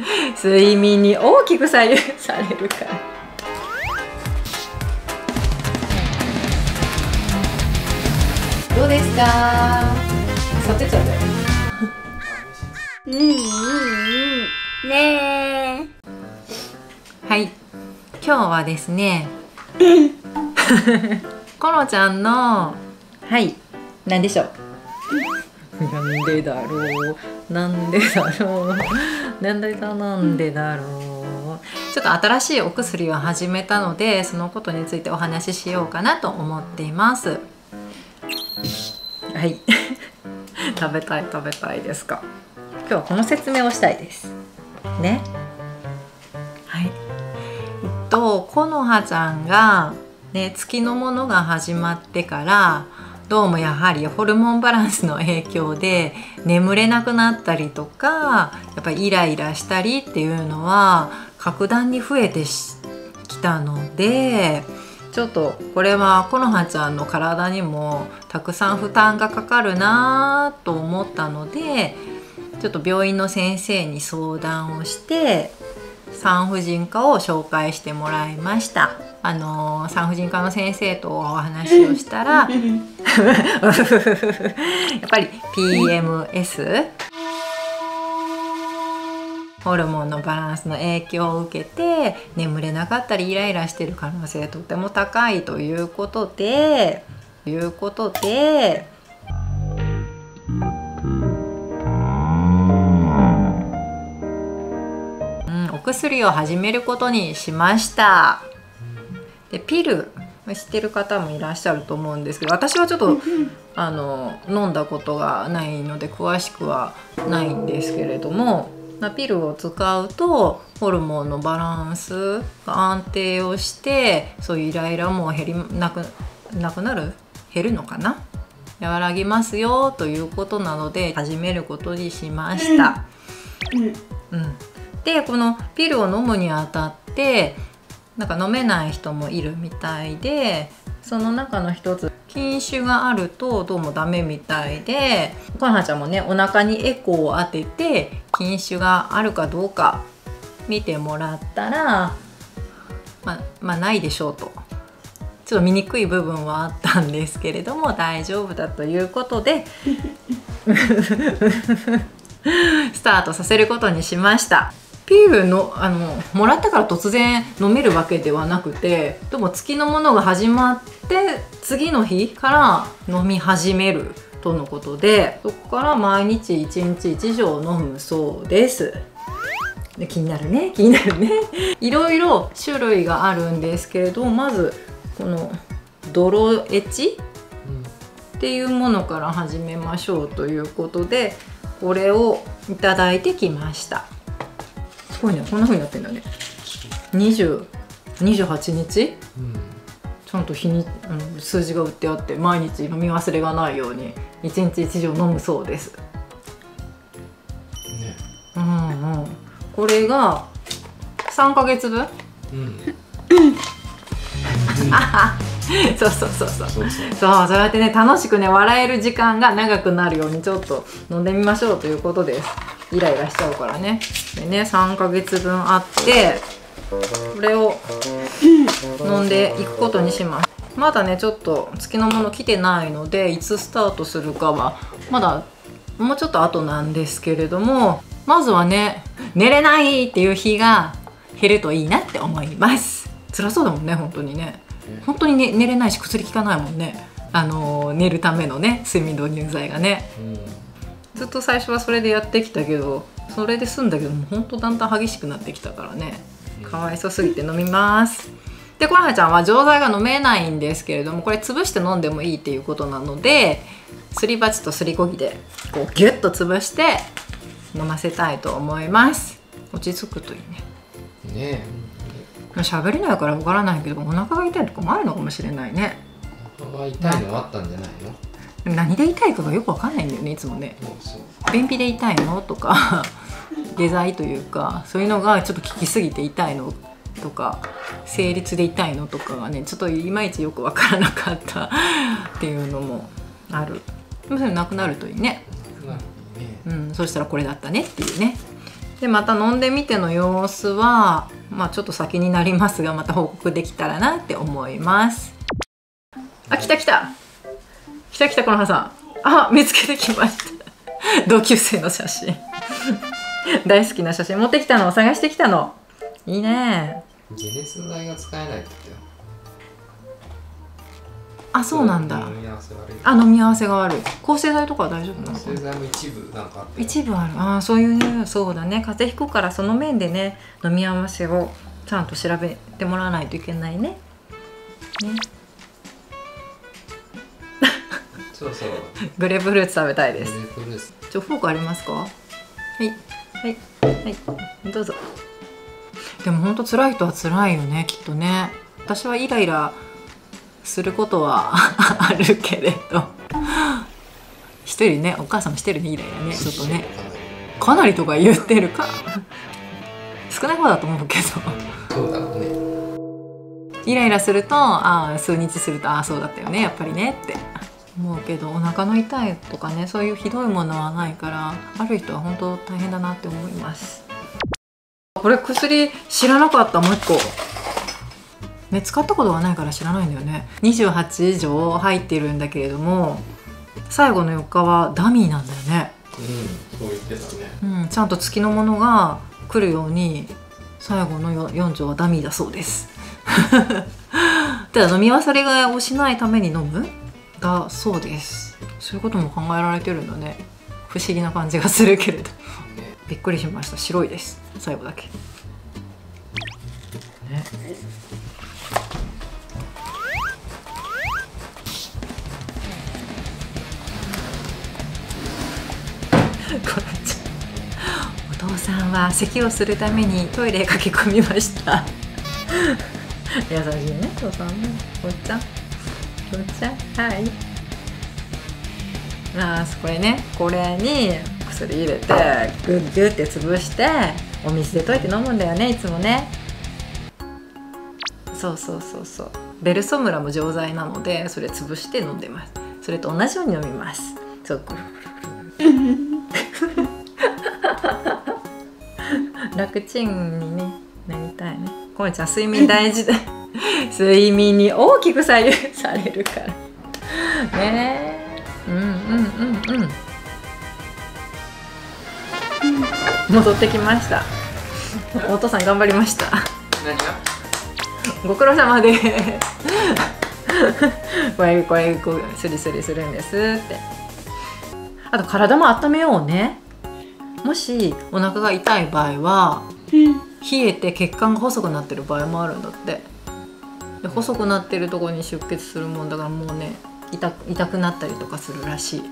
睡眠に大きく左右されるから。どうですか？さてちゃんだよ。 ねはい、今日はですねコロちゃんの何でしょう。なんでだろう、なんでだろう、なんでだろう。ちょっと新しいお薬を始めたので、そのことについてお話ししようかなと思っています。はい食べたいですか？今日はこの説明をしたいですね。はい、コノハちゃんがね、月のものが始まってからどうもやはりホルモンバランスの影響で眠れなくなったりとか、やっぱりイライラしたりっていうのは格段に増えてきたので、ちょっとこれはコノハちゃんの体にもたくさん負担がかかるなと思ったので、ちょっと病院の先生に相談をして産婦人科を紹介してもらいました。産婦人科の先生とお話をしたらやっぱり PMS ホルモンのバランスの影響を受けて眠れなかったりイライラしている可能性がとても高いということで、お薬を始めることにしました。でピル知ってる方もいらっしゃると思うんですけど、私はちょっと飲んだことがないので詳しくはないんですけれども、ピルを使うとホルモンのバランスが安定をして、そういうイライラも減るのかな、和らぎますよということなので始めることにしました。でこのピルを飲むにあたってなんか飲めない人もいるみたいで、その中の一つ筋腫があるとどうもダメみたいで、コノハちゃんもねお腹にエコーを当てて筋腫があるかどうか見てもらったらまあないでしょうと、ちょっと見にくい部分はあったんですけれども大丈夫だということでスタートさせることにしました。ピルのもらったから突然飲めるわけではなくて、でも月のものが始まって次の日から飲み始めるとのことで、そこから毎日1日1錠飲むそうです。で気になるねいろいろ種類があるんですけれど、まずこの泥エチっていうものから始めましょうということで、これをいただいてきました。すごいね、こんな風になってんだね。28日、ちゃんと日に数字が売ってあって、毎日飲み忘れがないように1日1錠飲むそうです。これが3ヶ月分。そうやってね楽しくね笑える時間が長くなるようにちょっと飲んでみましょうということです。イライラしちゃうからね。でね3ヶ月分あって、これを飲んでいくことにします。まだねちょっと月のもの来てないので、いつスタートするかはまだもうちょっと後なんですけれども、まずはね寝れないっていう日が減るといいなって思います。辛そうだもんね、本当にね。本当に、ね、寝れないし薬効かないもんね。寝るためのね睡眠導入剤がね、ずっと最初はそれでやってきたけど、それで済んだけども本当だんだん激しくなってきたからね、かわいそうすぎて飲みます。でコノハちゃんは錠剤が飲めないんですけれども、これ潰して飲んでもいいっていうことなので、すり鉢とすりこぎでこうギュッと潰して飲ませたいと思います。落ち着くといいね。 ねえ、喋れないからわからないけど、お腹が痛いとかもあるのかもしれないね。 お腹が痛いのはあったんじゃないの？ 何で痛いかがよくわかんないんだよね、いつもね。便秘で痛いのとか下剤というかそういうのがちょっと効きすぎて痛いのとか、生理痛で痛いのとかがねちょっといまいちよくわからなかったっていうのもある。でもそれなくなるといいね。そしたらこれだったねっていうね。 でまた飲んでみての様子はまあちょっと先になりますが、また報告できたらなって思います。あ、来た来た来た来た、このはさん。あ、見つけてきました同級生の写真大好きな写真持ってきたのを探してきたの。いいね。 解熱剤が使えないって言ってよ。 あ、そうなんだ。 飲み合わせ悪い。 あ、飲み合わせが悪い。抗生剤とかは大丈夫なの？ 抗生剤も一部なんかあって。 一部ある。ああ、そういうね、そうだね。風邪ひくからその面でね、飲み合わせをちゃんと調べてもらわないといけないね。ね。 そうそう。 グレープフルーツ食べたいです。 グレープフルーツ。 フォークありますか？はいはいはい、どうぞ。でも本当辛い人は辛いよね、きっとね。私はイライラすることはあるけれど一人ね、お母さんもしてるね、イライラね、ちょっとね。かなりとか言ってるか少ない方だと思うけどそうだろうね。 イライラすると、ああ数日すると、ああそうだったよねやっぱりねって思うけど、お腹の痛いとかね、そういうひどいものはないから、ある人は本当大変だなって思います。これ薬知らなかった。もう一個ね、使ったことがないから知らないんだよね。28以上入ってるんだけれども、最後の4日はダミーなんだよね。 そう言ってたね。ちゃんと月のものが来るように最後の4錠はダミーだそうですただ飲み忘れをしないために飲むだそうです。そういうことも考えられてるんだね。不思議な感じがするけれどびっくりしました。白いです、最後だけ、ね、お父さんは咳をするためにトイレへ駆け込みました優しいね、お父さんね。おっちゃん、おっちゃん、はい。これね、これに薬入れてグッグッって潰してお水で溶いて飲むんだよね、いつもね。そうそうそうそう。ベルソムラも錠剤なので、それ潰して飲んでます。それと同じように飲みます。そう、楽ちんに、ね、なりたいね。こんちゃん睡眠大事だ睡眠に大きく左右されるからね。戻ってきました。お父さん頑張りました。 何が？ ご苦労様でこれスリスリするんですって。あと体も温めようね。もしお腹が痛い場合は、冷えて血管が細くなってる場合もあるんだって。で細くなってるところに出血するもんだから、もうね、痛くなったりとかするらしい。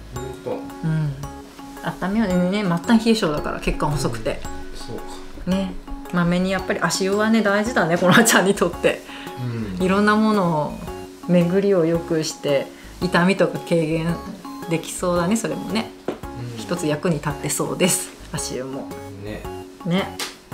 温めようね。末端冷え性だから、血管細くて。 そうかね。まめにやっぱり足湯はね大事だね、このちゃんにとって。いろんなものを巡りを良くして痛みとか軽減できそうだね。それもね、一つ役に立ってそうです、足湯もね。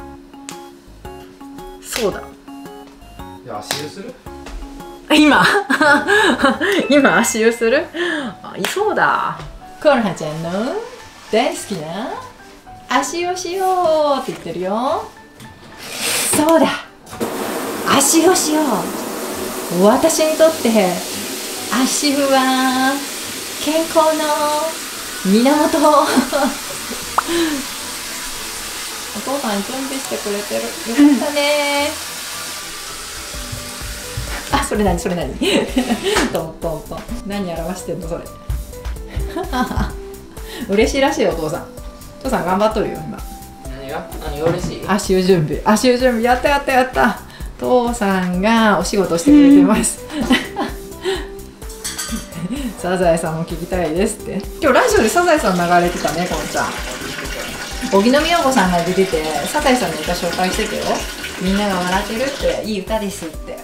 そうだ、 いや足湯する？ 今今足湯する？そうだ、コロナちゃんの大好きな足湯しようって言ってるよ。そうだ、足湯しよう。私にとって足湯は健康の源お父さん準備してくれてる。よかったねそれ何それ何トントントン、何表してんのそれ嬉しいらしいよ、お父さん。お父さん頑張っとるよ今。 何が嬉しい？ 足湯準備、足湯準備、やったやったやった。父さんがお仕事してくれてますサザエさんも聞きたいですって。今日ラジオでサザエさん流れてたね、このちゃん。荻野目洋子さんが出てて、サザエさんの歌紹介してたよ。みんなが笑ってるっていい歌ですって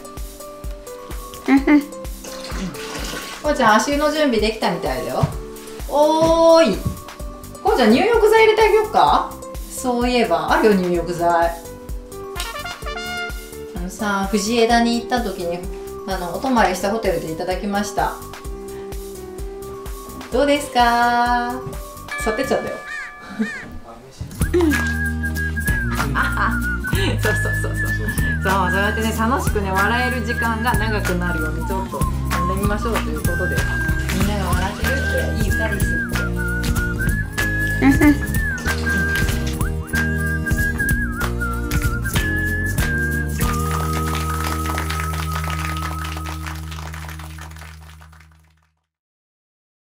こうちゃん、足湯の準備できたみたいだよ。おーい、こうちゃん入浴剤入れてあげようか。そういえばあるよ、入浴剤。さあ、藤枝に行った時にお泊まりしたホテルでいただきました。どうですか？去ってっちゃったよそうそうやってね楽しくね笑える時間が長くなるようにちょっと飲んでみましょうということで、みんなが笑ってるっていい歌ですって。